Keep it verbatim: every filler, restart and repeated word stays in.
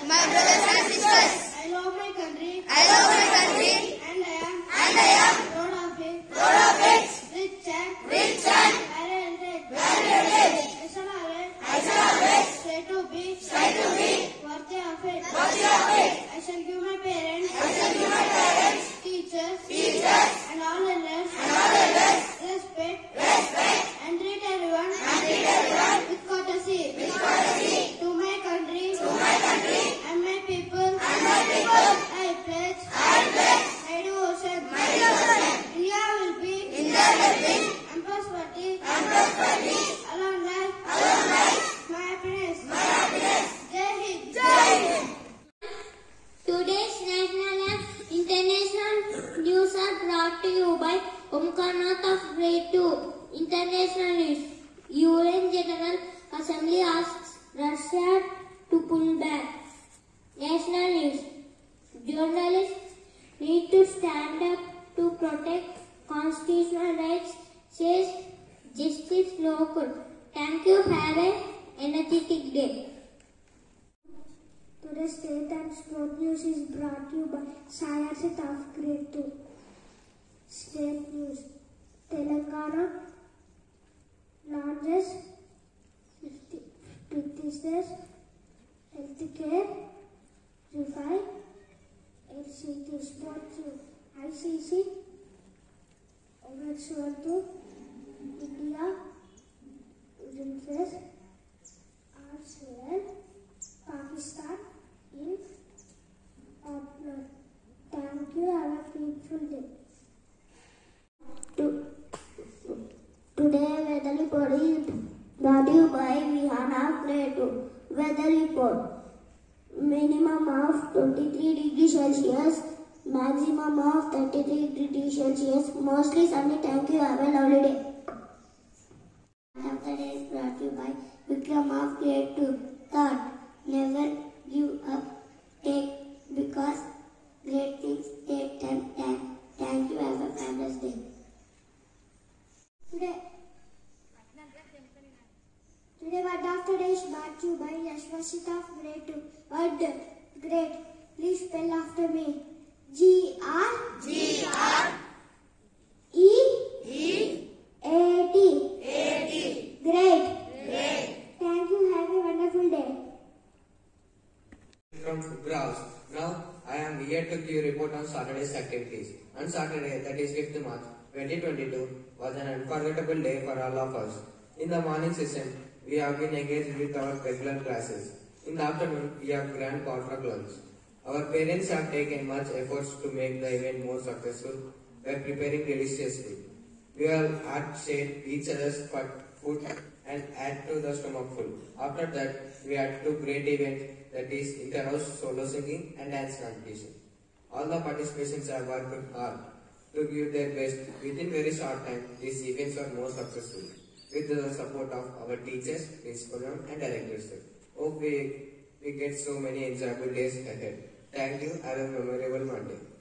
my brothers and sisters. I love my country. I love my country. And I am. And I am. Proud of it. Proud of it. Rich and. Rich and. Talented. Talented. I shall always. I shall always. Try to be. Try to be. Worthy of it. Worthy of it. I shall give my parents. I shall give my parents. Teachers. Teachers. And all elders. And all elders. Respect. Respect. And treat everyone. And treat everyone. With courtesy. With courtesy. To my country. To my country. And my people. And my people. I pledge. I pledge. My devotion. My devotion. India will be. India will be. And prosperity. And prosperity. Along life. Along life. My happiness. My happiness. Jai Hind. Jai Hind. Today's national and international news are brought to you by Omkarnath of Grade two. International news. U N General Assembly asks Russia to pull back. National news. Journalists need to stand up to protect constitutional rights, says Justice Local. Thank you. Have an energetic day. Today's state and sport news is brought to you by Sayarsit of Grade two. State news. Telangana launches prestigious healthcare revive L C T Sports news. I C C oversure to India will face Arsenal Pakistan in opener. Thank you. Have a peaceful day. To, today weather report is brought to you by Vihana Grade two. Weather report. Minimum of twenty-three degrees Celsius, maximum of thirty-three degrees Celsius, mostly sunny. Thank you. Have a lovely day. After day is brought to you by Vikram of Grade two. Third, never give up. Take because great things take time. Thank, thank you. Have a fabulous day. Today, today word of today is brought to you by Yashwasita of Grade two. Word great. Please spell after me. G R G R E E A T. A T. Great. Great. Thank you. Have a wonderful day. From Grouse. Now I am here to give report on Saturday's activities. On Saturday, that is fifth March twenty twenty-two, was an unforgettable day for all of us. In the morning session, we have been engaged with our regular classes. In the afternoon, we have grand potluck lunch. Our parents have taken much efforts to make the event more successful by preparing delicious food. We all had shared each other's food and add to the stomach full. After that, we had two great events, that is inter-house solo singing and dance competition. All the participants have worked hard to give their best. Within very short time, these events were more successful with the support of our teachers, principal and directors. Hope we, we get so many enjoyable days ahead. Thank you. Have a memorable Monday.